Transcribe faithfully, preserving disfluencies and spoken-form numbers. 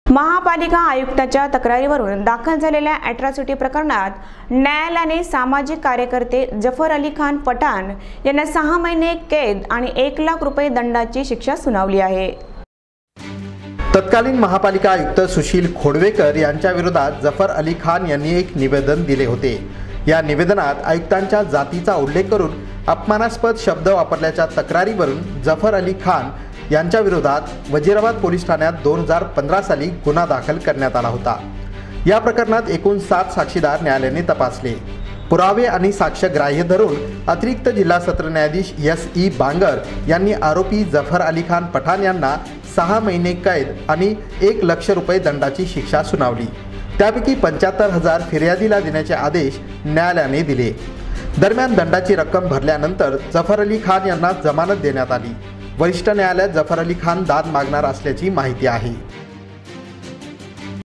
महापालिका आयुक्ताच्या तक्रारीवरून दाखल झालेल्या अॅट्रॉसिटी प्रकरणात न्यायालयाने सामाजिक कार्यकर्ते जफर अली खान पठाण यांना सहा महिने कैद आणि एक लाख रुपये दंडाची शिक्षा सुनावली आहे। तत्कालीन महापालिका आयुक्त सुशील खोडवेकर यांच्या विरोधात जफर अली खान यांनी एक निवेदन दिले होते। या निवेदनात आयुक्तांच्या जातीचा उल्लेख करून अपमानास्पद शब्द वापरल्याच्या तक्रारीवरून जफर अली खान यांच्या विरोधात वजीराबाद पोलीस ठाण्यात दोन हजार पंधरा साली गुन्हा दाखल करण्यात आला होता। या प्रकरणात एकूण सात साक्षीदार न्यायालयाने तपासले। पुरावे आणि साक्ष ग्राह्य धरून अतिरिक्त जिल्हा सत्र न्यायाधीश एस ई बांगर यांनी आरोपी जफर अली खान पठाण यांना सहा महिने कैद आणि एक लक्ष रुपये दंडाची शिक्षा सुनावली। त्यापैकी पंच्याहत्तर हजार फिर्यादीला देण्याचे आदेश न्यायालयाने दिले। दरम्यान दंडाची रक्कम भरल्यानंतर जफर अली खान यांना जमानत देण्यात आली। वरिष्ठ न्यायालयात जफर अली खान दाद मागणार असल्याची माहिती आहे।